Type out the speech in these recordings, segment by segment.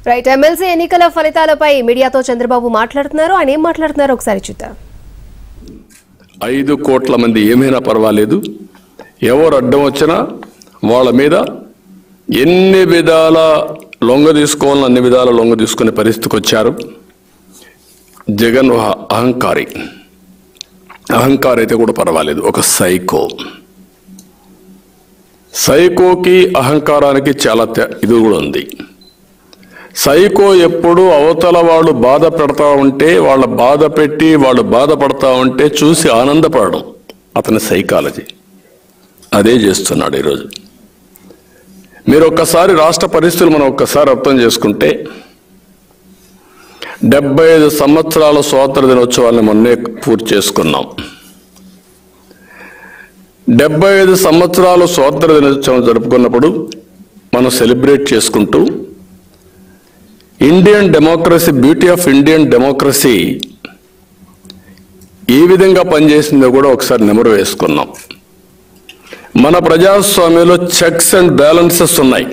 Right MLC ఎన్నికల ఫలితాలపై మీడియాతో చంద్రబాబు మాట్లాడుతున్నారు. ఆయన ఏం మాట్లాడుతున్నారో ఒకసారి చూద్దాం. 5 కోట్ల మంది ఏమైనా పర్వాలేదు, ఎవరు అడ్డం వచ్చినా వాళ్ళ మీద ఎన్ని విధాల లొంగ తీసుకోవాలని అన్ని విధాల లొంగ తీసుకునే పరిస్థితికి వచ్చారు. జగన్ అహంకారి అయితే కూడా పర్వాలేదు, ఒక సైకోకి అహంకారానికి చాలా ఇది కూడా ఉంది. సైకో ఎప్పుడు అవతల వాళ్ళు బాధ పెడతా ఉంటే వాళ్ళ బాధ పెట్టి వాళ్ళు బాధపడతా ఉంటే చూసి ఆనందపడడం అతని సైకాలజీ. అదే చేస్తున్నాడు ఈరోజు. మీరు ఒక్కసారి రాష్ట్ర పరిస్థితులు మనం ఒక్కసారి అర్థం చేసుకుంటే 75 సంవత్సరాల స్వాతంత్ర దినోత్సవాన్ని మొన్నే పూర్తి చేసుకున్నాం. 75 సంవత్సరాల స్వాతంత్ర దినోత్సవం జరుపుకున్నప్పుడు మనం సెలబ్రేట్ చేసుకుంటూ Indian democracy, beauty of Indian democracy ఏ విధంగా పనిచేసిందో కూడా ఒకసారి నెమరు వేసుకున్నాం. మన ప్రజాస్వామ్యంలో చెక్స్ అండ్ బ్యాలెన్సెస్ ఉన్నాయి.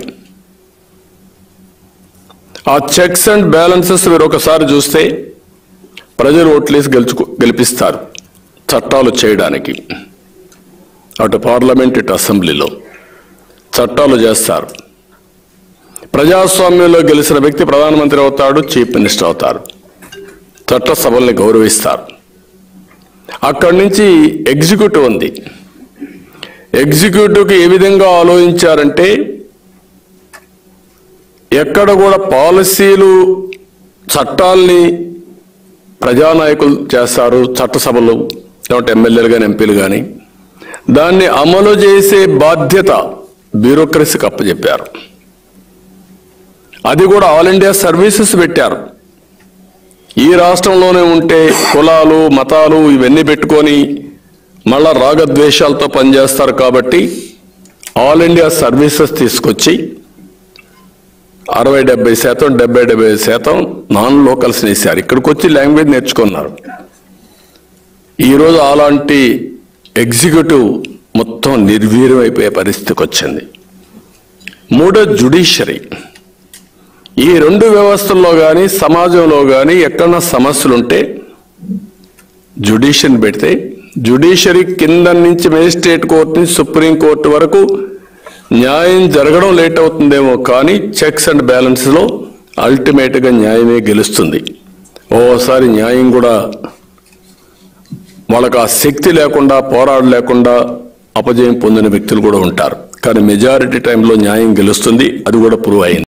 ఆ చెక్స్ అండ్ బ్యాలెన్సెస్ మీరు ఒకసారి చూస్తే ప్రజలు ఓట్లేసి గెలిపిస్తారు చట్టాలు చేయడానికి. అటు పార్లమెంట్ ఇటు అసెంబ్లీలో చట్టాలు చేస్తారు. ప్రజాస్వామ్యంలో గెలిచిన వ్యక్తి ప్రధానమంత్రి అవుతాడు, చీఫ్ మినిస్టర్ అవుతారు, చట్టసభల్ని గౌరవిస్తారు. అక్కడి నుంచి ఎగ్జిక్యూటివ్ ఉంది. ఎగ్జిక్యూటివ్కి ఏ విధంగా ఆలోచించారంటే ఎక్కడ కూడా పాలసీలు చట్టాల్ని ప్రజానాయకులు చేస్తారు, చట్టసభలు లేకుంటే ఎమ్మెల్యేలు కానీ ఎంపీలు కానీ, దాన్ని అమలు చేసే బాధ్యత బ్యూరోక్రసీకి అప్పచెప్పారు. అది కూడా ఆల్ ఇండియా సర్వీసెస్ పెట్టారు. ఈ రాష్ట్రంలోనే ఉంటే కులాలు మతాలు ఇవన్నీ పెట్టుకొని మళ్ళా రాగద్వేషాలతో పనిచేస్తారు కాబట్టి ఆల్ ఇండియా సర్వీసెస్ తీసుకొచ్చి 60-70%, 70-75% నాన్ లోకల్స్ వేశారు. ఇక్కడికి వచ్చి లాంగ్వేజ్ నేర్చుకున్నారు. ఈరోజు అలాంటి ఎగ్జిక్యూటివ్ మొత్తం నిర్వీర్యం అయిపోయే పరిస్థితికి వచ్చింది. మూడో జ్యుడిషియరీ. ఈ 2 వ్యవస్థల్లో కానీ సమాజంలో కానీ ఎక్కడన్నా సమస్యలుంటే జ్యుడిషియరీని పెడితే జ్యుడిషియరీ కింద నుంచి మేజిస్ట్రేట్ కోర్టు నుంచి సుప్రీంకోర్టు వరకు న్యాయం జరగడం లేట్ అవుతుందేమో కానీ చెక్స్ అండ్ బ్యాలెన్స్లో అల్టిమేట్గా న్యాయమే గెలుస్తుంది. ఓసారి న్యాయం కూడా వాళ్ళకు ఆ శక్తి లేకుండా పోరాడలేకుండా అపజయం పొందిన వ్యక్తులు కూడా ఉంటారు. కానీ మెజారిటీ టైంలో న్యాయం గెలుస్తుంది. అది కూడా ప్రూవ్ అయింది.